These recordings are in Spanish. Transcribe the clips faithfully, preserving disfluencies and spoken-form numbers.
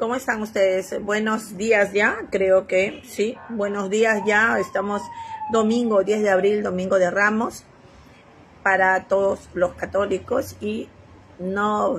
¿Cómo están ustedes? Buenos días ya, creo que sí, buenos días ya. Estamos domingo diez de abril, domingo de Ramos, para todos los católicos, y no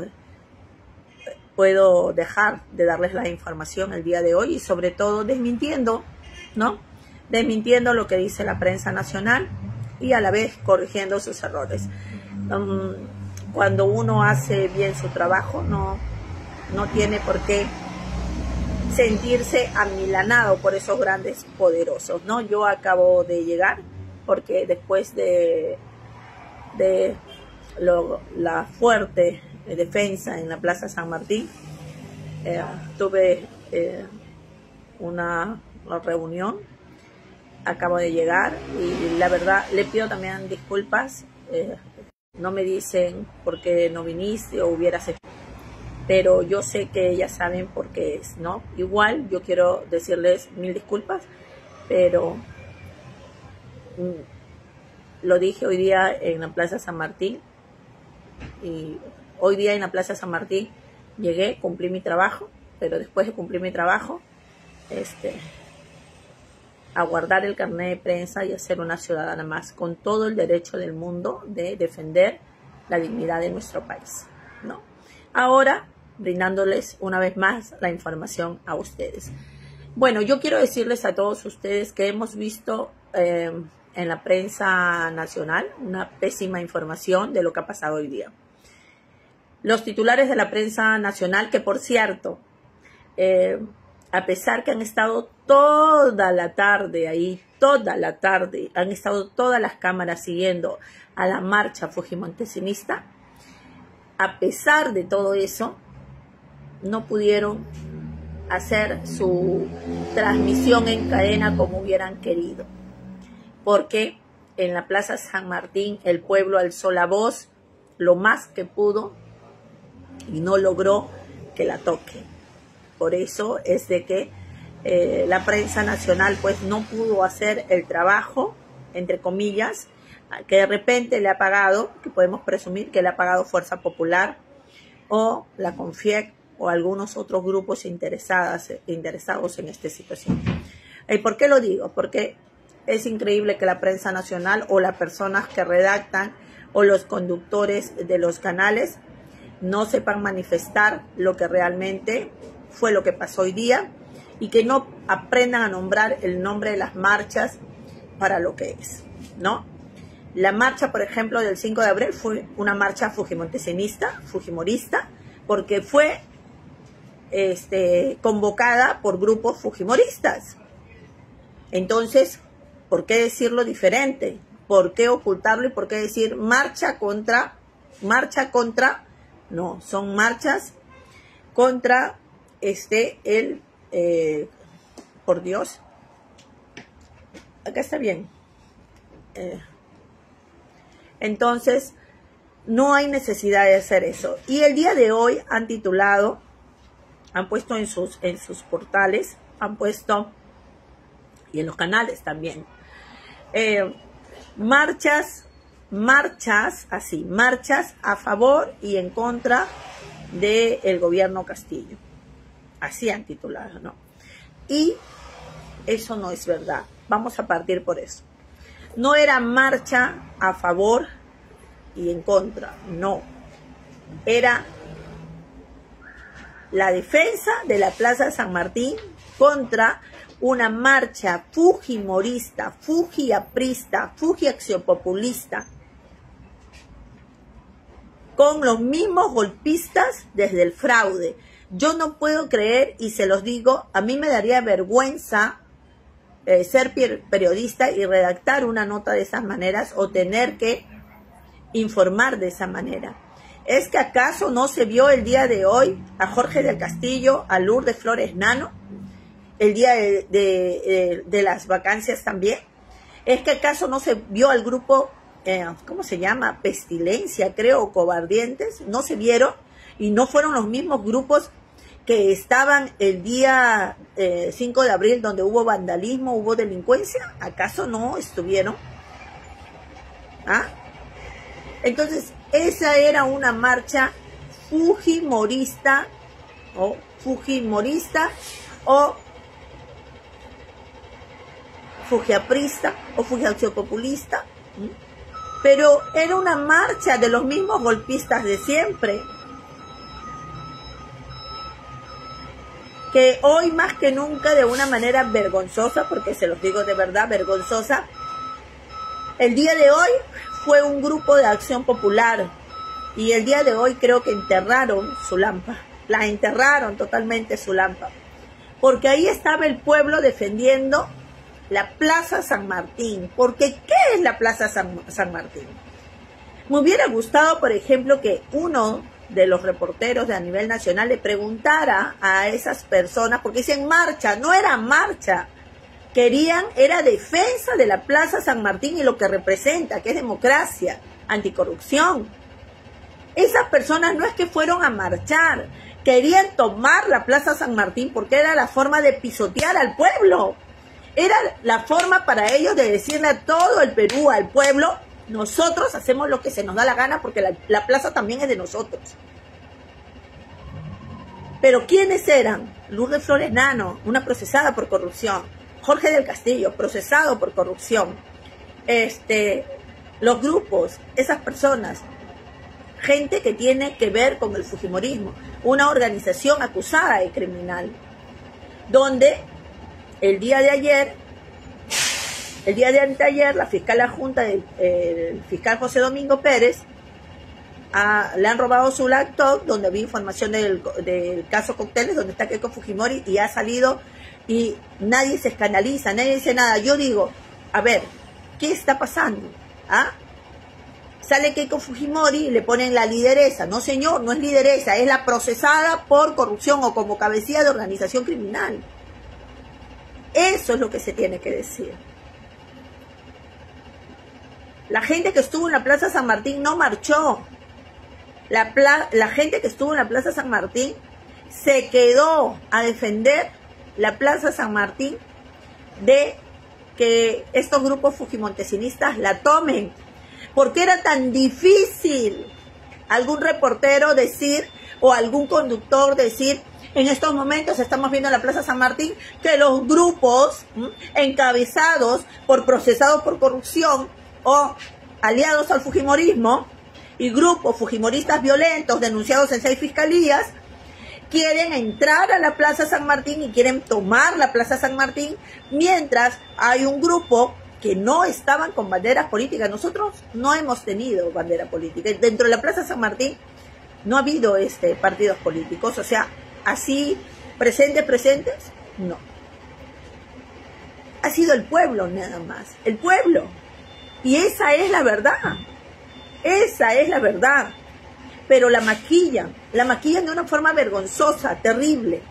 puedo dejar de darles la información el día de hoy, y sobre todo desmintiendo, ¿no? Desmintiendo lo que dice la prensa nacional y a la vez corrigiendo sus errores. Um, cuando uno hace bien su trabajo, no, no tiene por qué sentirse amilanado por esos grandes poderosos, ¿no? Yo acabo de llegar porque después de, de lo, la fuerte defensa en la Plaza San Martín, eh, tuve eh, una, una reunión, acabo de llegar y la verdad le pido también disculpas, eh, no me dicen por qué no viniste o hubieras hecho, pero yo sé que ellas saben por qué es, ¿no? Igual yo quiero decirles mil disculpas, pero mm, lo dije hoy día en la Plaza San Martín, y hoy día en la Plaza San Martín llegué, cumplí mi trabajo, pero después de cumplir mi trabajo, este, a guardar el carnet de prensa y a ser una ciudadana más, con todo el derecho del mundo de defender la dignidad de nuestro país, ¿no? Ahora, brindándoles una vez más la información a ustedes. Bueno, yo quiero decirles a todos ustedes que hemos visto eh, en la prensa nacional una pésima información de lo que ha pasado hoy día. Los titulares de la prensa nacional, que por cierto, eh, a pesar que han estado toda la tarde ahí, toda la tarde, han estado todas las cámaras siguiendo a la marcha fujimontesinista, a pesar de todo eso, no pudieron hacer su transmisión en cadena como hubieran querido, porque en la Plaza San Martín el pueblo alzó la voz lo más que pudo y no logró que la toque. Por eso es de que eh, la prensa nacional pues no pudo hacer el trabajo, entre comillas, que de repente le ha pagado, que podemos presumir que le ha pagado Fuerza Popular o la CONFIEC o algunos otros grupos interesadas, interesados en esta situación. ¿Y por qué lo digo? Porque es increíble que la prensa nacional o las personas que redactan o los conductores de los canales no sepan manifestar lo que realmente fue lo que pasó hoy día, y que no aprendan a nombrar el nombre de las marchas para lo que es, ¿no? La marcha, por ejemplo, del cinco de abril fue una marcha fujimontesinista, fujimorista, porque fue este, convocada por grupos fujimoristas. Entonces, ¿por qué decirlo diferente? ¿Por qué ocultarlo y por qué decir marcha contra, marcha contra? No, son marchas contra este, el, eh, por Dios, acá está bien. Eh, entonces, no hay necesidad de hacer eso. Y el día de hoy han titulado, han puesto en sus, en sus portales, han puesto, y en los canales también, eh, marchas, marchas, así, marchas a favor y en contra del gobierno Castillo. Así han titulado, ¿no? Y eso no es verdad. Vamos a partir por eso. No era marcha a favor y en contra, no. Era la defensa de la Plaza San Martín contra una marcha fujimorista, fujiaprista, fujiacciopopulista, con los mismos golpistas desde el fraude. Yo no puedo creer, y se los digo, a mí me daría vergüenza eh, ser periodista y redactar una nota de esas maneras o tener que informar de esa manera. ¿Es que acaso no se vio el día de hoy a Jorge del Castillo, a Lourdes Flores Nano, el día de, de, de, de las vacancias también? ¿Es que acaso no se vio al grupo, eh, ¿cómo se llama? Pestilencia, creo, Cobardientes? ¿No se vieron? ¿Y no fueron los mismos grupos que estaban el día eh, cinco de abril, donde hubo vandalismo, hubo delincuencia? ¿Acaso no estuvieron? ¿Ah? Entonces, esa era una marcha fujimorista o fujimorista, o fujiaprista, o fujiacciopopulista, pero era una marcha de los mismos golpistas de siempre, que hoy más que nunca, de una manera vergonzosa, porque se los digo de verdad, vergonzosa, el día de hoy fue un grupo de acción popular, y el día de hoy creo que enterraron su lámpara, la enterraron totalmente su lámpara, porque ahí estaba el pueblo defendiendo la Plaza San Martín. Porque ¿qué es la Plaza San, San Martín? Me hubiera gustado, por ejemplo, que uno de los reporteros de a nivel nacional le preguntara a esas personas, porque dicen marcha, no era marcha, querían, era defensa de la Plaza San Martín y lo que representa, que es democracia, anticorrupción. Esas personas no es que fueron a marchar, querían tomar la Plaza San Martín porque era la forma de pisotear al pueblo. Era la forma para ellos de decirle a todo el Perú, al pueblo, nosotros hacemos lo que se nos da la gana porque la, la plaza también es de nosotros. Pero ¿quiénes eran? Lourdes Flores Nano, una procesada por corrupción. Jorge del Castillo, procesado por corrupción. Este, los grupos, esas personas, gente que tiene que ver con el fujimorismo, una organización acusada de criminal, donde el día de ayer, el día de anteayer, la fiscal adjunta del el fiscal José Domingo Pérez a, le han robado su laptop donde había información del, del caso Cócteles, donde está Keiko Fujimori, y ha salido y nadie se escandaliza, nadie dice nada. Yo digo, a ver, ¿qué está pasando? ¿Ah? Sale Keiko Fujimori y le ponen la lideresa. No, señor, no es lideresa, es la procesada por corrupción o como cabecilla de organización criminal. Eso es lo que se tiene que decir. La gente que estuvo en la Plaza San Martín no marchó. La, pla la gente que estuvo en la Plaza San Martín se quedó a defender la Plaza San Martín de que estos grupos fujimontesinistas la tomen. ¿Por qué era tan difícil algún reportero decir o algún conductor decir: en estos momentos estamos viendo en la Plaza San Martín que los grupos ¿m? encabezados por procesados por corrupción o aliados al fujimorismo y grupos fujimoristas violentos denunciados en seis fiscalías quieren entrar a la Plaza San Martín y quieren tomar la Plaza San Martín, mientras hay un grupo que no estaban con banderas políticas? Nosotros no hemos tenido bandera política. Dentro de la Plaza San Martín no ha habido este, partidos políticos, o sea, así, presentes, presentes, no. Ha sido el pueblo nada más, el pueblo. Y esa es la verdad, esa es la verdad. Pero la maquillan, la maquillan de una forma vergonzosa, terrible.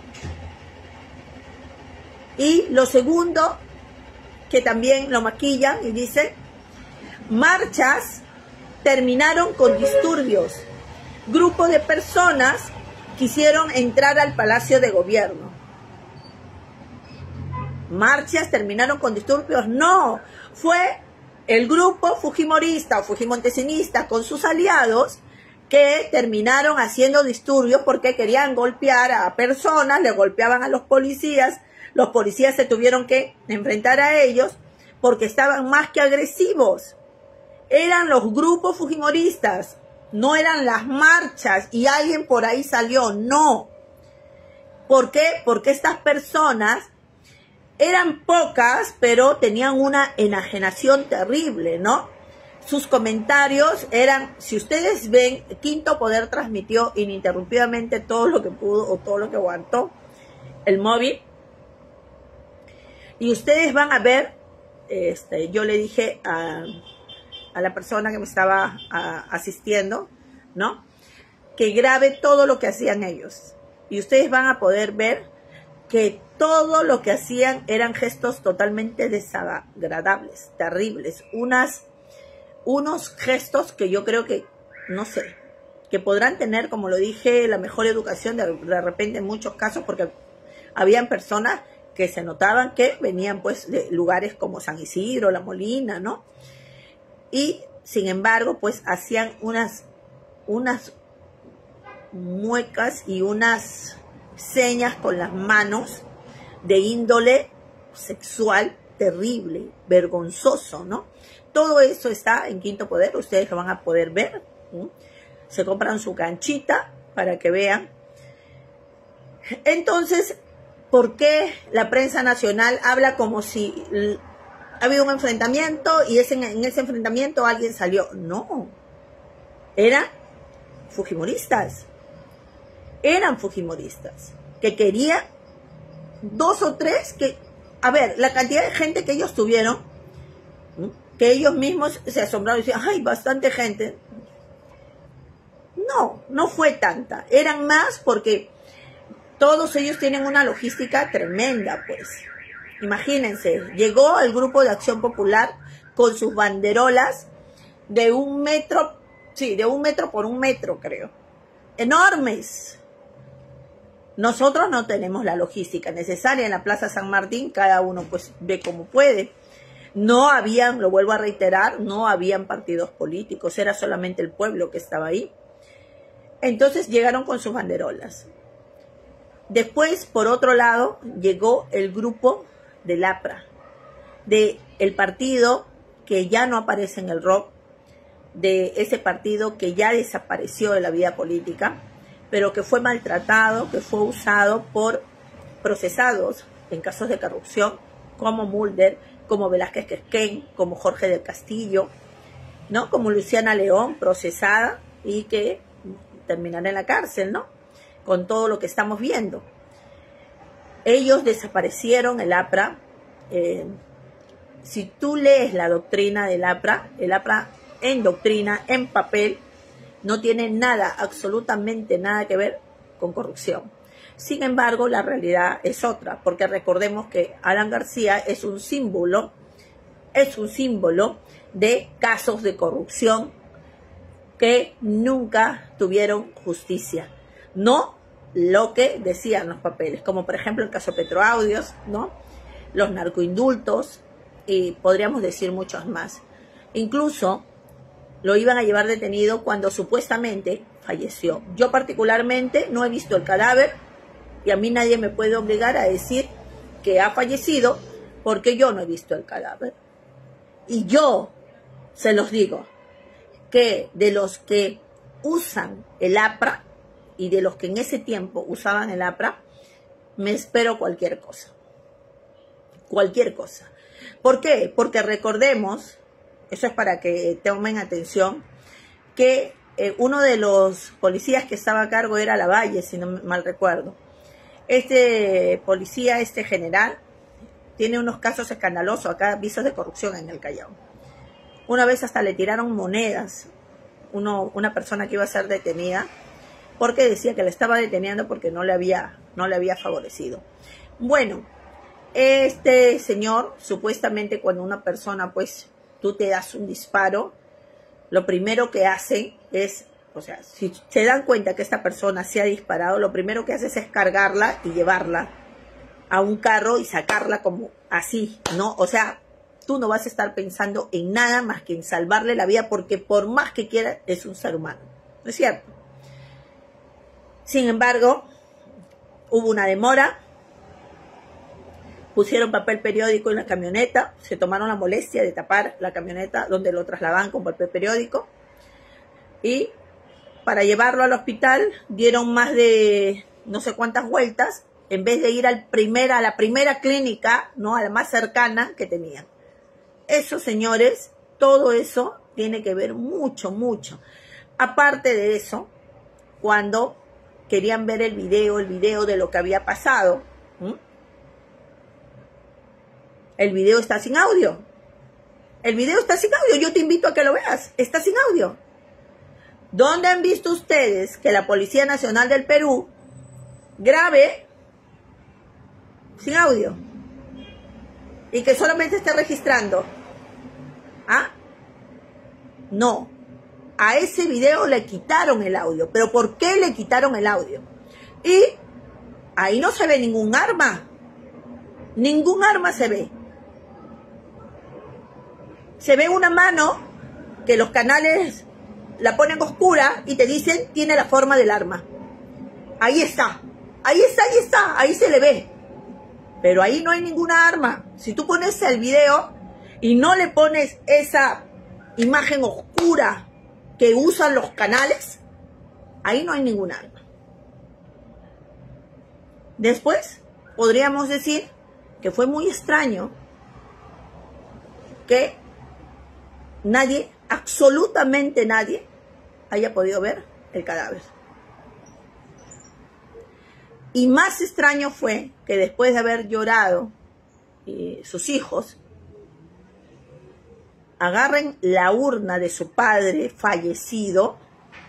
Y lo segundo, que también lo maquillan y dicen, marchas terminaron con disturbios. Grupo de personas quisieron entrar al Palacio de Gobierno. Marchas terminaron con disturbios. No, fue el grupo fujimorista o fujimontesinista con sus aliados que terminaron haciendo disturbios porque querían golpear a personas, le golpeaban a los policías, los policías se tuvieron que enfrentar a ellos porque estaban más que agresivos. Eran los grupos fujimoristas, no eran las marchas y alguien por ahí salió, no. ¿Por qué? Porque estas personas eran pocas, pero tenían una enajenación terrible, ¿no? Sus comentarios eran, si ustedes ven, Quinto Poder transmitió ininterrumpidamente todo lo que pudo o todo lo que aguantó el móvil. Y ustedes van a ver, este, yo le dije a, a la persona que me estaba a, asistiendo, ¿no? Que grabe todo lo que hacían ellos. Y ustedes van a poder ver que todo lo que hacían eran gestos totalmente desagradables, terribles, unas... unos gestos que yo creo que, no sé, que podrán tener, como lo dije, la mejor educación de, de repente en muchos casos, porque habían personas que se notaban que venían pues de lugares como San Isidro, La Molina, ¿no? Y sin embargo, pues hacían unas, unas muecas y unas señas con las manos de índole sexual terrible, vergonzoso, ¿no? Todo eso está en Quinto Poder, ustedes lo van a poder ver. ¿Sí? Se compran su canchita para que vean. Entonces, ¿por qué la prensa nacional habla como si ha habido un enfrentamiento y ese, en ese enfrentamiento alguien salió? No, eran fujimoristas, eran fujimoristas que querían dos o tres que, a ver, la cantidad de gente que ellos tuvieron, que ellos mismos se asombraron y decían, ay, bastante gente. No, no fue tanta, eran más porque todos ellos tienen una logística tremenda, pues. Imagínense, llegó el Grupo de Acción Popular con sus banderolas de un metro, sí, de un metro por un metro, creo. Enormes. Nosotros no tenemos la logística necesaria en la Plaza San Martín, cada uno pues ve como puede. No habían, lo vuelvo a reiterar, no habían partidos políticos, era solamente el pueblo que estaba ahí. Entonces llegaron con sus banderolas. Después, por otro lado, llegó el grupo del APRA, de el partido que ya no aparece en el R O C, de ese partido que ya desapareció de la vida política, pero que fue maltratado, que fue usado por procesados en casos de corrupción, como Mulder, como Velázquez Quezquén, como Jorge del Castillo, ¿no? Como Luciana León, procesada y que terminará en la cárcel, ¿no? Con todo lo que estamos viendo. Ellos desaparecieron el APRA. Eh, si tú lees la doctrina del APRA, el APRA en doctrina, en papel, no tiene nada, absolutamente nada que ver con corrupción. Sin embargo, la realidad es otra, porque recordemos que Alan García es un símbolo, es un símbolo de casos de corrupción que nunca tuvieron justicia. No lo que decían los papeles, como por ejemplo el caso Petroaudios, ¿no? Los narcoindultos y podríamos decir muchos más. Incluso lo iban a llevar detenido cuando supuestamente falleció. Yo particularmente no he visto el cadáver y a mí nadie me puede obligar a decir que ha fallecido porque yo no he visto el cadáver. Y yo se los digo que de los que usan el APRA y de los que en ese tiempo usaban el APRA, me espero cualquier cosa. Cualquier cosa. ¿Por qué? Porque recordemos, eso es para que tomen atención, que eh, uno de los policías que estaba a cargo era Lavalle, si no mal recuerdo. Este policía, este general, tiene unos casos escandalosos, acá avisos de corrupción en el Callao. Una vez hasta le tiraron monedas, uno, una persona que iba a ser detenida, porque decía que le estaba deteniendo porque no le había, no le había favorecido. Bueno, este señor, supuestamente cuando una persona, pues, tú te das un disparo, lo primero que hace es, o sea, si se dan cuenta que esta persona se ha disparado, lo primero que hace es cargarla y llevarla a un carro y sacarla como así, ¿no? O sea, tú no vas a estar pensando en nada más que en salvarle la vida, porque por más que quiera, es un ser humano, ¿no es cierto? Sin embargo, hubo una demora, pusieron papel periódico en la camioneta, se tomaron la molestia de tapar la camioneta donde lo trasladaban con papel periódico, y para llevarlo al hospital dieron más de no sé cuántas vueltas, en vez de ir al primer, a la primera clínica, ¿no? A la más cercana que tenían. Eso, señores, todo eso tiene que ver mucho, mucho. Aparte de eso, cuando querían ver el video, el video de lo que había pasado, ¿m? El video está sin audio. El video está sin audio, yo te invito a que lo veas, está sin audio. ¿Dónde han visto ustedes que la Policía Nacional del Perú grabe sin audio y que solamente esté registrando? ¿Ah? No. A ese video le quitaron el audio. ¿Pero por qué le quitaron el audio? Y ahí no se ve ningún arma. Ningún arma se ve. Se ve una mano que los canales la ponen oscura y te dicen tiene la forma del arma. Ahí está, ahí está, ahí está, ahí se le ve. Pero ahí no hay ninguna arma. Si tú pones el video y no le pones esa imagen oscura que usan los canales, ahí no hay ninguna arma. Después, podríamos decir que fue muy extraño que nadie, absolutamente nadie, haya podido ver el cadáver. Y más extraño fue que después de haber llorado eh, sus hijos, agarren la urna de su padre fallecido,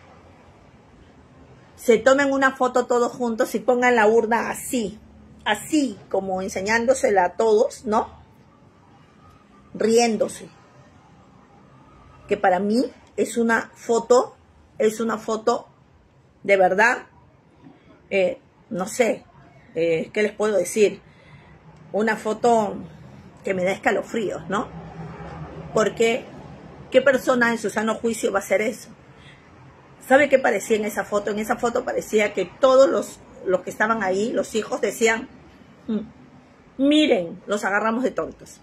se tomen una foto todos juntos y pongan la urna así, así como enseñándosela a todos, ¿no? Riéndose. Que para mí es una foto, es una foto de verdad, eh, no sé, eh, ¿qué les puedo decir? Una foto que me da escalofríos, ¿no? Porque, ¿qué persona en su sano juicio va a hacer eso? ¿Sabe qué parecía en esa foto? En esa foto parecía que todos los, los que estaban ahí, los hijos, decían, mm, miren, los agarramos de tontos.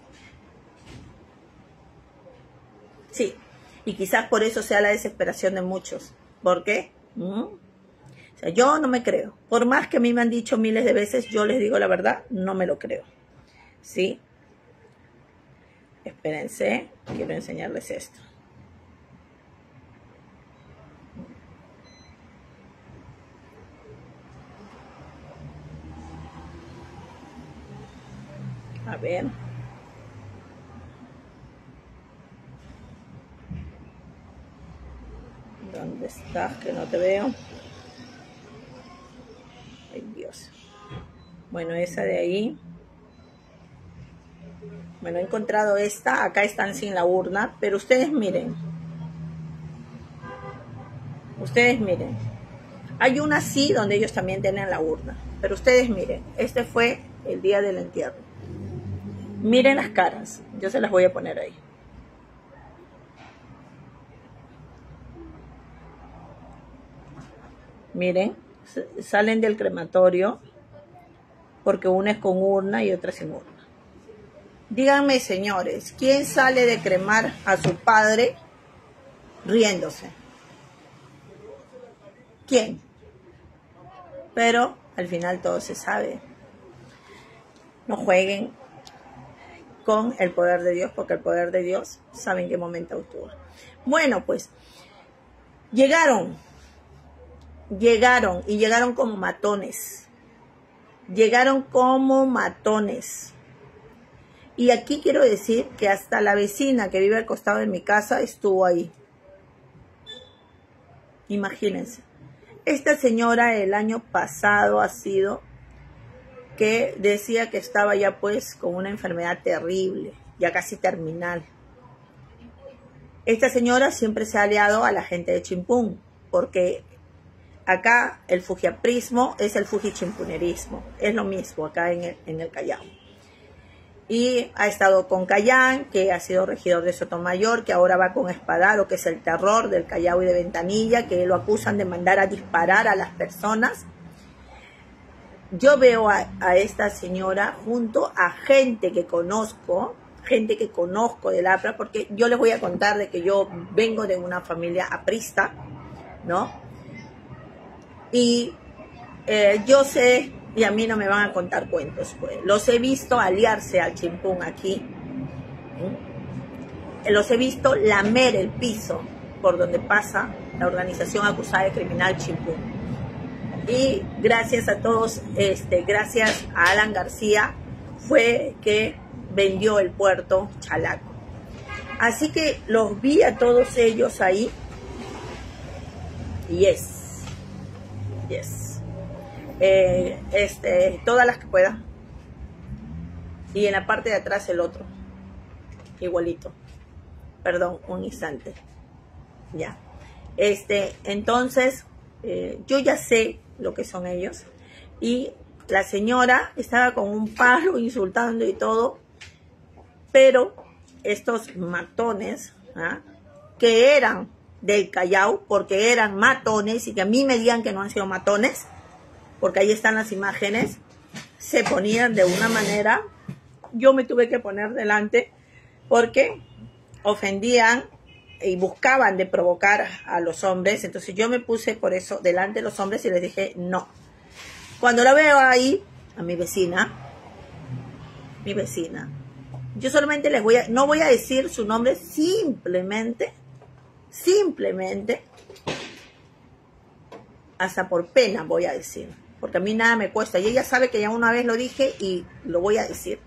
Sí, y quizás por eso sea la desesperación de muchos. ¿Por qué? ¿Mm? O sea, yo no me creo. Por más que a mí me han dicho miles de veces, yo les digo la verdad, no me lo creo. ¿Sí? Espérense, quiero enseñarles esto. A ver. ¿Dónde estás? Que no te veo. Ay, Dios. Bueno, esa de ahí. Bueno, he encontrado esta. Acá están sin la urna. Pero ustedes miren. Ustedes miren. Hay una así donde ellos también tienen la urna. Pero ustedes miren. Este fue el día del entierro. Miren las caras. Yo se las voy a poner ahí. Miren, salen del crematorio porque una es con urna y otra sin urna. Díganme, señores, ¿quién sale de cremar a su padre riéndose? ¿Quién? Pero al final todo se sabe. No jueguen con el poder de Dios, porque el poder de Dios sabe en qué momento actúa. Bueno, pues llegaron. Llegaron y llegaron como matones. Llegaron como matones. Y aquí quiero decir que hasta la vecina que vive al costado de mi casa estuvo ahí. Imagínense. Esta señora el año pasado ha sido que decía que estaba ya pues con una enfermedad terrible, ya casi terminal. Esta señora siempre se ha aliado a la gente de Chimpún, porque acá el fujiaprismo es el fujichimpunerismo, es lo mismo acá en el, en el Callao. Y ha estado con Cayán, que ha sido regidor de Sotomayor, que ahora va con Espadaro, que es el terror del Callao y de Ventanilla, que lo acusan de mandar a disparar a las personas. Yo veo a, a esta señora junto a gente que conozco, gente que conozco del A P R A, porque yo les voy a contar de que yo vengo de una familia aprista, ¿no? Y eh, yo sé, y a mí no me van a contar cuentos, pues. Los he visto aliarse al Chimpún aquí. ¿sí? Los he visto lamer el piso por donde pasa la organización acusada de criminal Chimpún. Y gracias a todos, este, gracias a Alan García, fue que vendió el puerto Chalaco. Así que los vi a todos ellos ahí. Yes. Yes. Eh, este, todas las que pueda. Y en la parte de atrás el otro. Igualito. Perdón, un instante. Ya. Este, entonces, eh, yo ya sé lo que son ellos. Y la señora estaba con un palo insultando y todo. Pero estos matones, ¿ah? que eran del Callao, porque eran matones, y que a mí me digan que no han sido matones, porque ahí están las imágenes, se ponían de una manera. Yo me tuve que poner delante porque ofendían y buscaban de provocar a los hombres. Entonces yo me puse por eso delante de los hombres y les dije no. Cuando la veo ahí, a mi vecina, mi vecina, yo solamente les voy a, no voy a decir su nombre, simplemente, simplemente, hasta por pena voy a decir, porque a mí nada me cuesta, y ella sabe que ya una vez lo dije y lo voy a decir.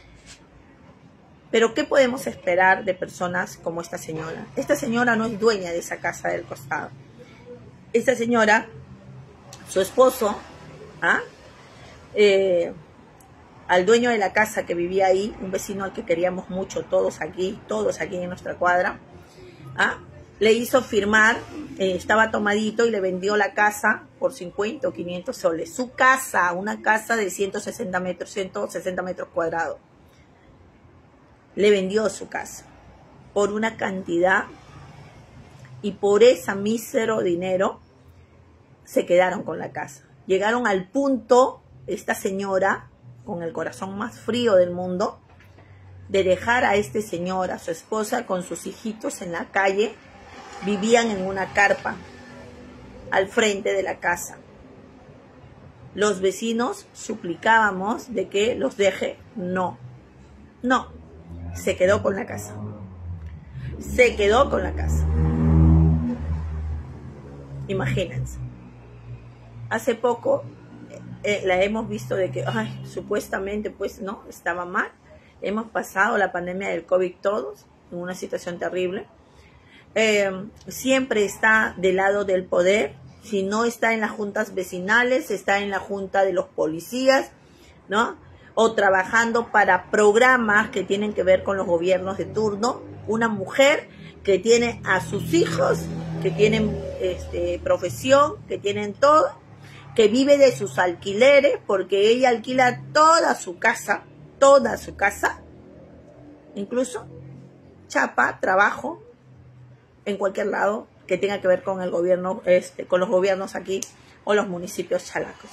Pero ¿qué podemos esperar de personas como esta señora? Esta señora no es dueña de esa casa del costado. Esta señora, su esposo, ¿ah? eh, al dueño de la casa que vivía ahí, un vecino al que queríamos mucho, todos aquí, todos aquí en nuestra cuadra, ¿ah? le hizo firmar, eh, estaba tomadito y le vendió la casa por cincuenta o quinientos soles. Su casa, una casa de ciento sesenta metros, ciento sesenta metros cuadrados. Le vendió su casa por una cantidad, y por ese mísero dinero se quedaron con la casa. Llegaron al punto, esta señora, con el corazón más frío del mundo, de dejar a este señor, a su esposa, con sus hijitos en la calle. Vivían en una carpa al frente de la casa. Los vecinos suplicábamos de que los deje. No, no. Se quedó con la casa. Se quedó con la casa. Imagínense. Hace poco eh, la hemos visto de que, ay, supuestamente, pues no, estaba mal. Hemos pasado la pandemia del COVID todos, en una situación terrible. Eh, siempre está del lado del poder. Si no está en las juntas vecinales, está en la junta de los policías, ¿no? O trabajando para programas que tienen que ver con los gobiernos de turno. Una mujer que tiene a sus hijos, que tienen este, profesión, que tienen todo, que vive de sus alquileres, porque ella alquila toda su casa, toda su casa, incluso chapa, trabajo, en cualquier lado que tenga que ver con el gobierno, este, con los gobiernos aquí, o los municipios chalacos.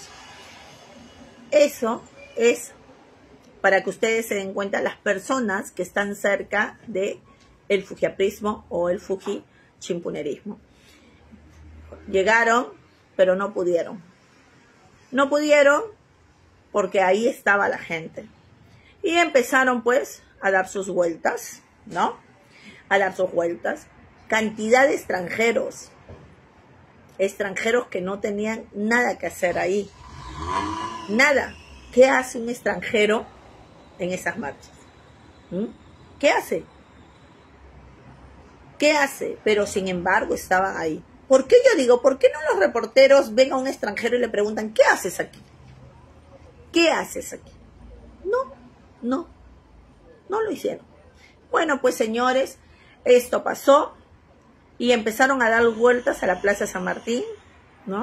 Eso es para que ustedes se den cuenta las personas que están cerca de el fujiaprismo o el fujichimpunerismo. Llegaron, pero no pudieron. No pudieron porque ahí estaba la gente. Y empezaron pues a dar sus vueltas, ¿no? A dar sus vueltas. Cantidad de extranjeros. Extranjeros que no tenían nada que hacer ahí. Nada. ¿Qué hace un extranjero en esas marchas? ¿Mm? ¿Qué hace? ¿Qué hace? Pero sin embargo estaban ahí. ¿Por qué yo digo, por qué no los reporteros ven a un extranjero y le preguntan, ¿qué haces aquí? ¿Qué haces aquí? No, no, no lo hicieron. Bueno, pues señores, esto pasó y empezaron a dar vueltas a la Plaza San Martín, ¿no?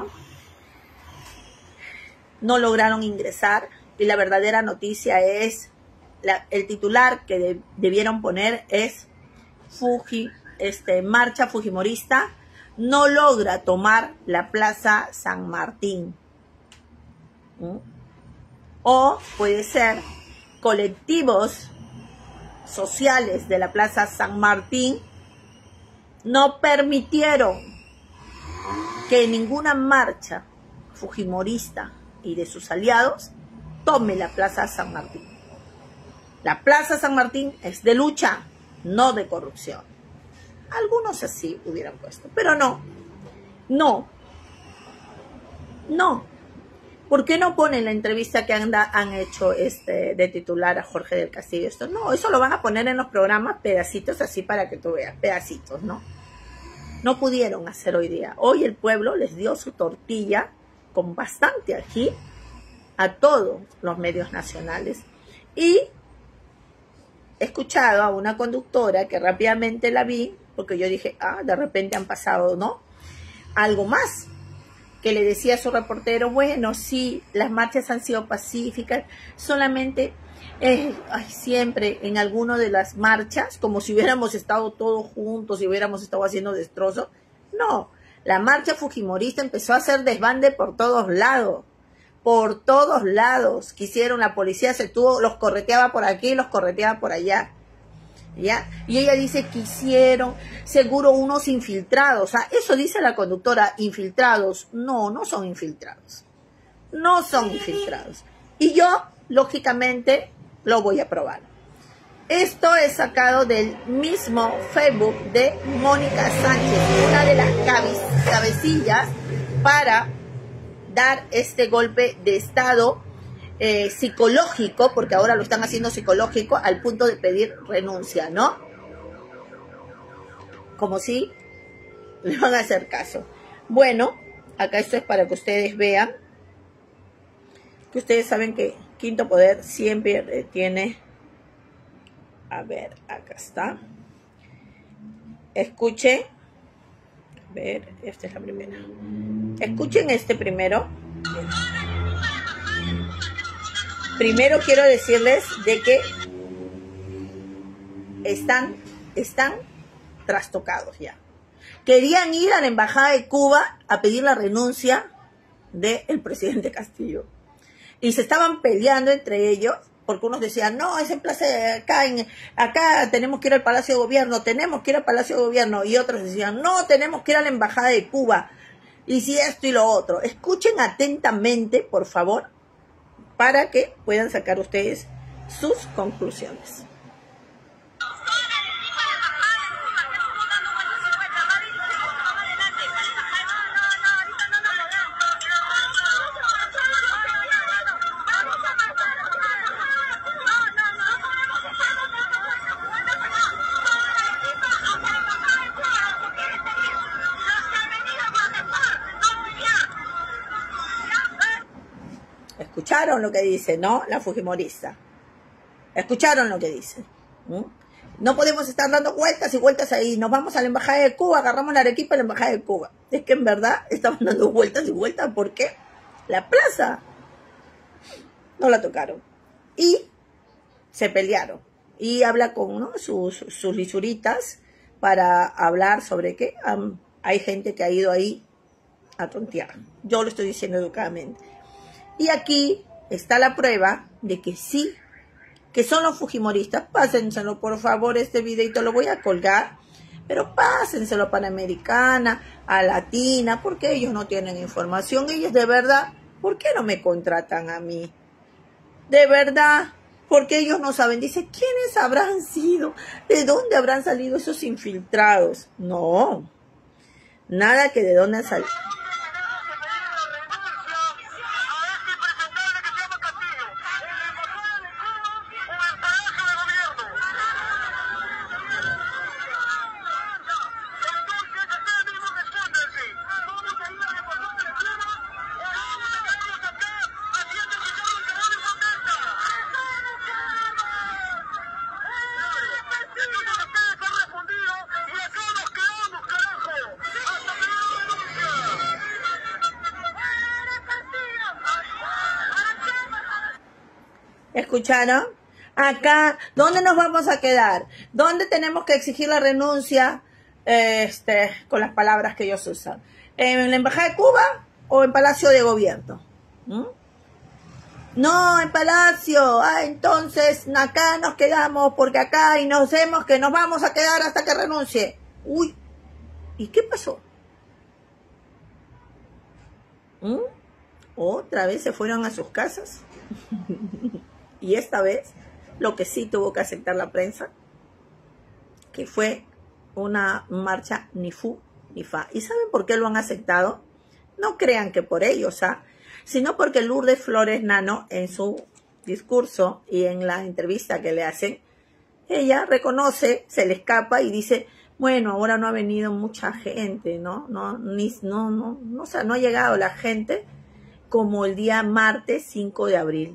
No lograron ingresar y la verdadera noticia es, la, el titular que de, debieron poner es Fuji, este, marcha fujimorista no logra tomar la Plaza San Martín. ¿Mm? O puede ser colectivos sociales de la Plaza San Martín no permitieron que ninguna marcha fujimorista y de sus aliados tome la Plaza San Martín. La Plaza San Martín es de lucha, no de corrupción. Algunos así hubieran puesto, pero no, no, no. ¿Por qué no ponen la entrevista que han, han hecho este, de titular a Jorge del Castillo? Esto no, eso lo van a poner en los programas, pedacitos así para que tú veas, pedacitos, ¿no? No pudieron hacer hoy día. Hoy el pueblo les dio su tortilla con bastante ají a todos los medios nacionales. Y he escuchado a una conductora que rápidamente la vi, porque yo dije, ah, de repente han pasado, ¿no? Algo más, que le decía a su reportero, bueno, sí, las marchas han sido pacíficas, solamente eh, ay, siempre en alguna de las marchas, como si hubiéramos estado todos juntos y hubiéramos estado haciendo destrozos. No, la marcha fujimorista empezó a hacer desbande por todos lados, por todos lados. Quisieron, la policía se tuvo, los correteaba por aquí, los correteaba por allá. ¿Ya? Y ella dice que hicieron seguro unos infiltrados. O sea, eso dice la conductora, infiltrados. No, no son infiltrados. No son infiltrados. Y yo, lógicamente, lo voy a probar. Esto es sacado del mismo Facebook de Mónica Sánchez, una de las cabe- cabecillas para dar este golpe de estado eh, psicológico, porque ahora lo están haciendo psicológico, al punto de pedir renuncia, ¿no? Como si le van a hacer caso. Bueno, acá esto es para que ustedes vean, que ustedes saben que Quinto Poder siempre eh, tiene... A ver, acá está. Escuchen. A ver, esta es la primera. Escuchen este primero. Primero quiero decirles de que están, están trastocados ya. Querían ir a la embajada de Cuba a pedir la renuncia del presidente Castillo. Y se estaban peleando entre ellos, porque unos decían, no, es en Plaza de acá, en, acá tenemos que ir al Palacio de Gobierno, tenemos que ir al Palacio de Gobierno. Y otros decían, no, tenemos que ir a la embajada de Cuba. Y si esto y lo otro. Escuchen atentamente, por favor, para que puedan sacar ustedes sus conclusiones. Escucharon lo que dice, ¿no? La fujimorista. Escucharon lo que dice. ¿Mm? No podemos estar dando vueltas y vueltas ahí. Nos vamos a la embajada de Cuba, agarramos la Arequipa a la embajada de Cuba. Es que en verdad estaban dando vueltas y vueltas porque la plaza no la tocaron. Y se pelearon. Y habla con, ¿no?, sus, sus lisuritas para hablar sobre que um, hay gente que ha ido ahí a tontear. Yo lo estoy diciendo educadamente. Y aquí está la prueba de que sí, que son los fujimoristas. Pásenselo, por favor, este videito lo voy a colgar. Pero pásenselo a Panamericana, a Latina, porque ellos no tienen información. Ellos de verdad, ¿por qué no me contratan a mí? De verdad, porque ellos no saben. Dice, ¿quiénes habrán sido? ¿De dónde habrán salido esos infiltrados? No, nada que de dónde han salido. ¿Escucharon? Acá, ¿dónde nos vamos a quedar? ¿Dónde tenemos que exigir la renuncia? Este, con las palabras que ellos usan. ¿En la Embajada de Cuba o en Palacio de Gobierno? ¿Mm? No, en Palacio. Ah, entonces acá nos quedamos porque acá y nos vemos que nos vamos a quedar hasta que renuncie. Uy, ¿y qué pasó? ¿Mm? ¿Otra vez se fueron a sus casas? Y esta vez, lo que sí tuvo que aceptar la prensa, que fue una marcha ni fu ni fa. ¿Y saben por qué lo han aceptado? No crean que por ellos, ¿ah? Sino porque Lourdes Flores Nano, en su discurso y en la entrevista que le hacen, ella reconoce, se le escapa y dice, bueno, ahora no ha venido mucha gente, ¿no? No, ni, no, no, no, o sea, no ha llegado la gente como el día martes cinco de abril.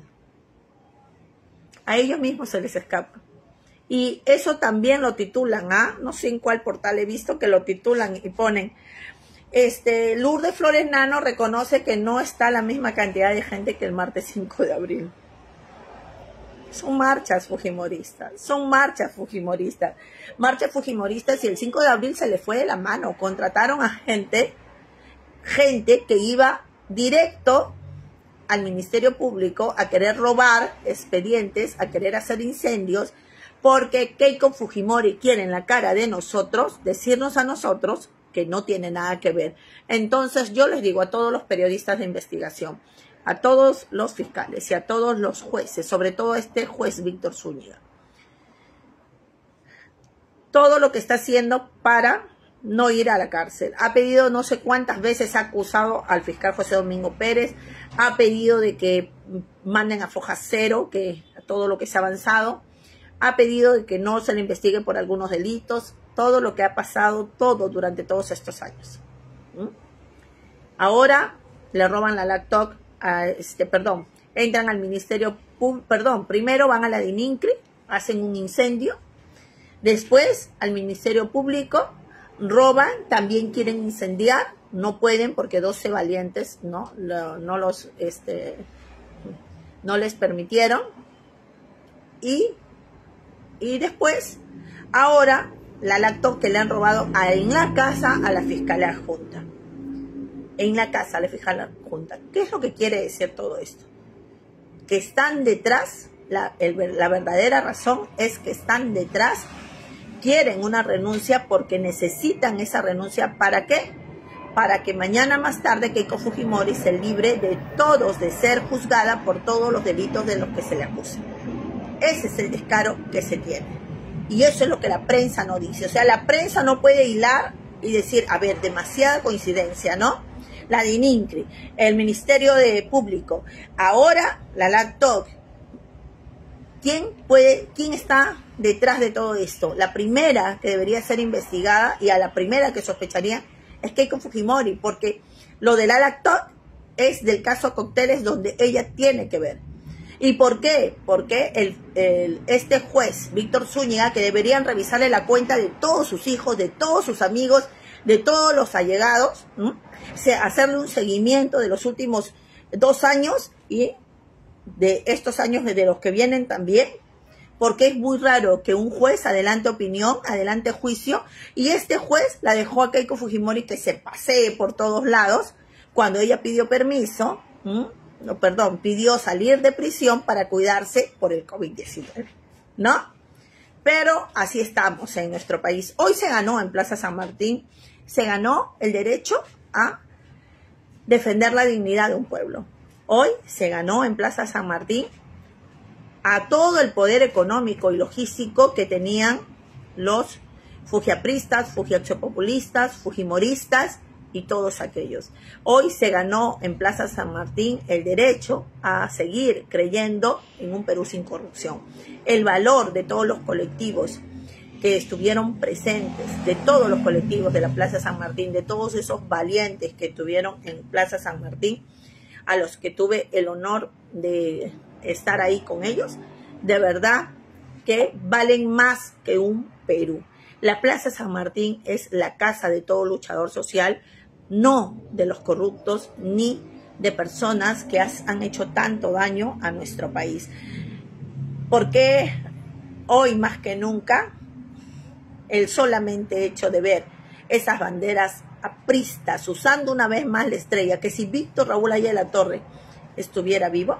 A ellos mismos se les escapa. Y eso también lo titulan, ¿ah? No sé en cuál portal he visto que lo titulan y ponen, este, Lourdes Flores Nano reconoce que no está la misma cantidad de gente que el martes cinco de abril. Son marchas fujimoristas, son marchas fujimoristas. Marchas fujimoristas y el cinco de abril se les fue de la mano. Contrataron a gente, gente que iba directo al Ministerio Público a querer robar expedientes, a querer hacer incendios, porque Keiko Fujimori quiere en la cara de nosotros decirnos a nosotros que no tiene nada que ver. Entonces yo les digo a todos los periodistas de investigación, a todos los fiscales y a todos los jueces, sobre todo a este juez Víctor Zúñiga, todo lo que está haciendo para no ir a la cárcel. Ha pedido no sé cuántas veces, ha acusado al fiscal José Domingo Pérez, ha pedido de que manden a foja cero, que a todo lo que se ha avanzado, ha pedido de que no se le investigue por algunos delitos, todo lo que ha pasado, todo durante todos estos años. ¿Mm? Ahora le roban la laptop, a este, perdón, entran al Ministerio Público, perdón, primero van a la DININCRI, hacen un incendio, después al Ministerio Público, roban, también quieren incendiar, no pueden porque doce valientes no, no, no los, este, no les permitieron, y, y después, ahora, la laptop que le han robado a, en la casa a la fiscal adjunta. En la casa a la fiscal adjunta. ¿Qué es lo que quiere decir todo esto? Que están detrás, la, el, la verdadera razón es que están detrás, quieren una renuncia porque necesitan esa renuncia. ¿Para qué? Para que mañana más tarde Keiko Fujimori se libre de todos de ser juzgada por todos los delitos de los que se le acusa. Ese es el descaro que se tiene. Y eso es lo que la prensa no dice. O sea, la prensa no puede hilar y decir, a ver, demasiada coincidencia, ¿no? La DININCRI, el Ministerio de Público, ahora la laptop. ¿Quién puede, quién está detrás de todo esto? La primera que debería ser investigada y a la primera que sospecharía es Keiko Fujimori, porque lo de la laptop es del caso Cócteles donde ella tiene que ver. ¿Y por qué? Porque el, el, este juez, Víctor Zúñiga, que deberían revisarle la cuenta de todos sus hijos, de todos sus amigos, de todos los allegados, ¿no? O sea, hacerle un seguimiento de los últimos dos años y de estos años de los que vienen también, porque es muy raro que un juez adelante opinión, adelante juicio, y este juez la dejó a Keiko Fujimori que se pasee por todos lados cuando ella pidió permiso, ¿no? No, perdón, pidió salir de prisión para cuidarse por el COVID diecinueve, ¿no? Pero así estamos en nuestro país. Hoy se ganó en Plaza San Martín, se ganó el derecho a defender la dignidad de un pueblo. Hoy se ganó en Plaza San Martín a todo el poder económico y logístico que tenían los fujiapristas, fujiachopopulistas, fujimoristas, y todos aquellos. Hoy se ganó en Plaza San Martín el derecho a seguir creyendo en un Perú sin corrupción. El valor de todos los colectivos que estuvieron presentes, de todos los colectivos de la Plaza San Martín, de todos esos valientes que estuvieron en Plaza San Martín, a los que tuve el honor de estar ahí con ellos, de verdad que valen más que un Perú. La Plaza San Martín es la casa de todo luchador social, no de los corruptos ni de personas que has, han hecho tanto daño a nuestro país. Porque hoy más que nunca el solamente hecho de ver esas banderas apristas usando una vez más la estrella, que si Víctor Raúl Ayala Torre estuviera vivo,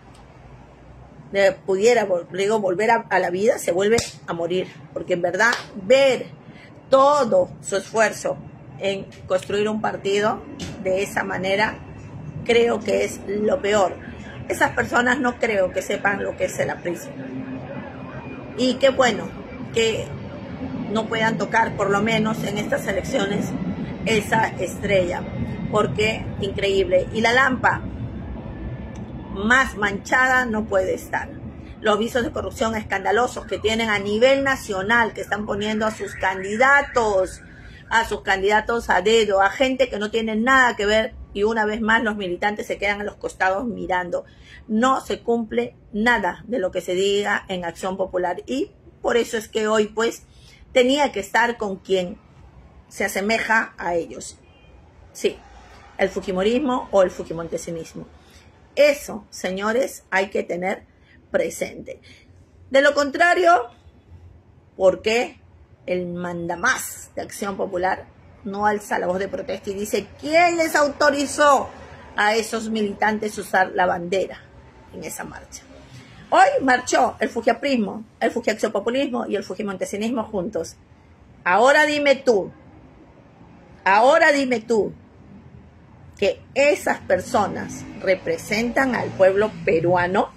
pudiera luego volver a, a la vida, se vuelve a morir, porque en verdad ver todo su esfuerzo en construir un partido de esa manera, creo que es lo peor. Esas personas no creo que sepan lo que es el aprismo. Y qué bueno que no puedan tocar, por lo menos en estas elecciones, esa estrella, porque increíble. Y la Lampa, más manchada no puede estar. Los visos de corrupción escandalosos que tienen a nivel nacional, que están poniendo a sus candidatos, a sus candidatos a dedo, a gente que no tiene nada que ver, y una vez más los militantes se quedan a los costados mirando. No se cumple nada de lo que se diga en Acción Popular, y por eso es que hoy pues tenía que estar con quien se asemeja a ellos. Sí, el fujimorismo o el fujimontesinismo. Eso, señores, hay que tener presente. De lo contrario, ¿por qué el mandamás de Acción Popular no alza la voz de protesta y dice quién les autorizó a esos militantes usar la bandera en esa marcha. Hoy marchó el fujiaprismo, el fujiaxiopopulismo y el fujimontesinismo juntos. Ahora dime tú, ahora dime tú, que esas personas representan al pueblo peruano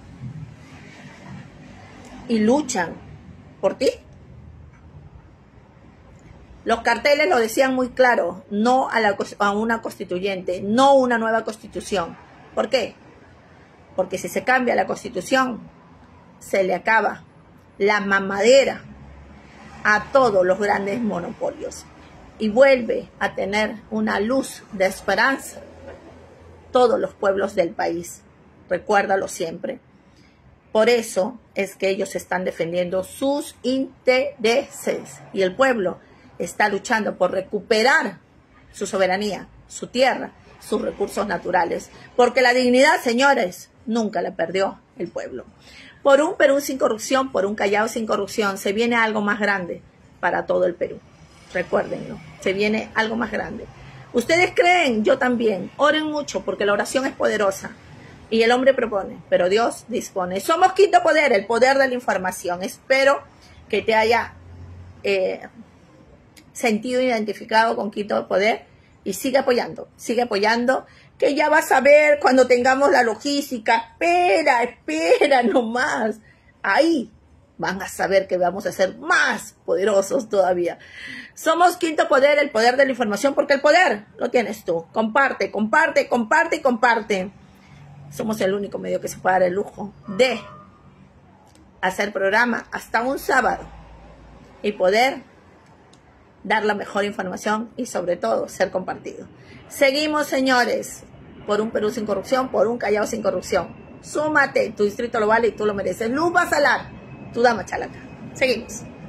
y luchan por ti. Los carteles lo decían muy claro, no a, la, a una constituyente, no una nueva constitución. ¿Por qué? Porque si se cambia la constitución, se le acaba la mamadera a todos los grandes monopolios y vuelve a tener una luz de esperanza todos los pueblos del país. Recuérdalo siempre. Por eso es que ellos están defendiendo sus intereses y el pueblo está luchando por recuperar su soberanía, su tierra, sus recursos naturales. Porque la dignidad, señores, nunca la perdió el pueblo. Por un Perú sin corrupción, por un Callao sin corrupción, se viene algo más grande para todo el Perú. Recuérdenlo, se viene algo más grande. ¿Ustedes creen? Yo también. Oren mucho porque la oración es poderosa. Y el hombre propone, pero Dios dispone. Somos Quinto Poder, el poder de la información. Espero que te haya eh, sentido identificado con Quinto Poder y sigue apoyando, sigue apoyando, que ya vas a ver cuando tengamos la logística. Espera, espera nomás. Ahí van a saber que vamos a ser más poderosos todavía. Somos Quinto Poder, el poder de la información, porque el poder lo tienes tú. Comparte, comparte, comparte y comparte. Somos el único medio que se puede dar el lujo de hacer programa hasta un sábado y poder dar la mejor información y sobre todo ser compartido. Seguimos, señores, por un Perú sin corrupción, por un Callao sin corrupción. Súmate, tu distrito lo vale y tú lo mereces. Luz Basalar, tu dama chalaca. Seguimos.